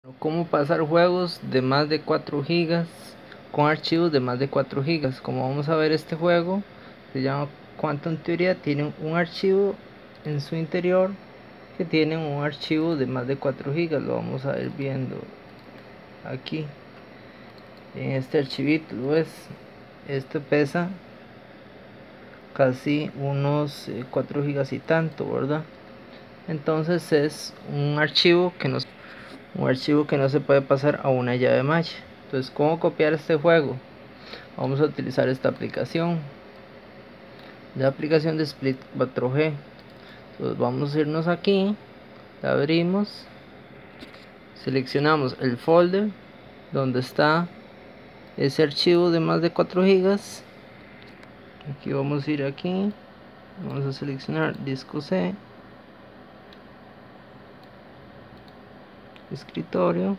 Cómo pasar juegos de más de 4 gigas con archivos de más de 4 gigas. Como vamos a ver, este juego se llama Quantum Theory. Tienen un archivo en su interior que tienen un archivo de más de 4 gigas. Lo vamos a ir viendo aquí en este archivito. ¿Ves? Este pesa casi unos 4 gigas y tanto, ¿verdad? Entonces es un archivo que no se puede pasar a una llave match. Entonces, ¿cómo copiar este juego? Vamos a utilizar esta aplicación, la aplicación de Split 4G. Entonces vamos a irnos aquí, la abrimos, seleccionamos el folder donde está ese archivo de más de 4 gigas. Aquí vamos a ir aquí, vamos a seleccionar disco C, escritorio,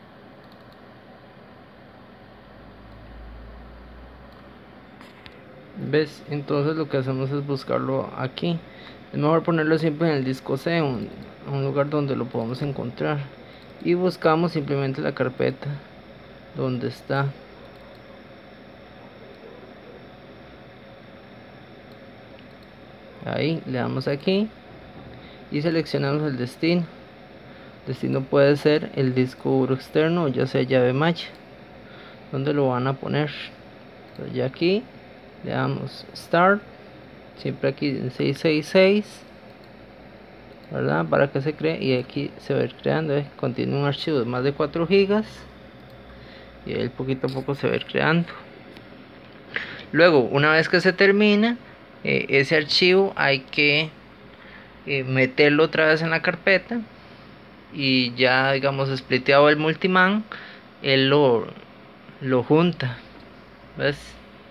¿ves? Entonces lo que hacemos es buscarlo aquí. Es mejor ponerlo siempre en el disco C, un lugar donde lo podamos encontrar, y buscamos simplemente la carpeta donde está. Ahí le damos aquí y seleccionamos el destino. El destino puede ser el disco duro externo o ya sea llave match, donde lo van a poner. Entonces ya aquí le damos start, siempre aquí en 666, ¿verdad? Para que se cree, y aquí se va a ir creando. Contiene un archivo de más de 4 gigas y él poquito a poco se va a ir creando. Luego, una vez que se termina ese archivo, hay que meterlo otra vez en la carpeta, y ya, digamos, spliteado el multiman, él lo junta. ¿Ves?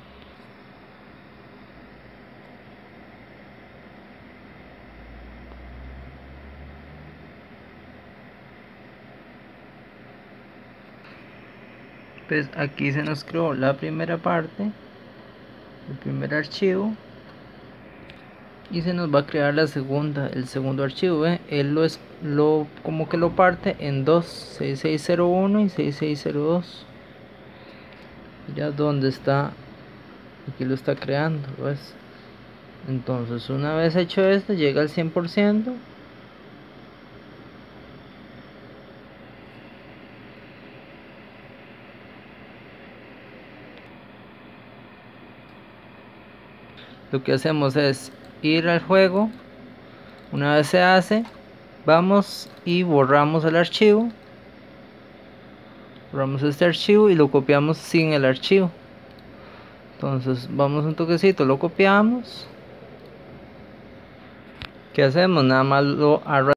Pues aquí se nos creó la primera parte, el primer archivo, y se nos va a crear la segunda, el segundo archivo. Él como que lo parte en dos, 6601 y 6602. Ya donde está, aquí lo está creando, ¿ves? Entonces, una vez hecho esto, llega al 100%. Lo que hacemos es ir al juego. Una vez se hace, vamos y borramos el archivo, borramos este archivo y lo copiamos sin el archivo. Entonces vamos un toquecito, lo copiamos. ¿Qué hacemos? Nada más lo arrastramos